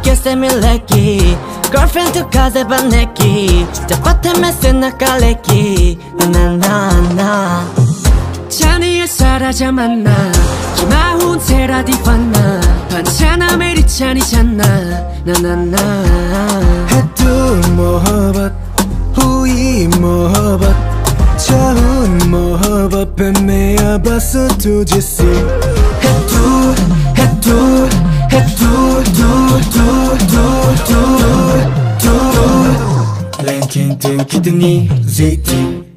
से मिलेगी गर्लफ्रेंड तू काजे बनेगी जब पत्ते में से नकालेगी ना 잔이에 사라져 만나 기마훈 세라디 판나 반찬아 메리찬이잖아 나나나 해도 모हब्बत हुई मोहब्बत चाहूं मोहब्बत पे मैं बस तुझसे है तू लेकिन तू कितनी ज़िद्दी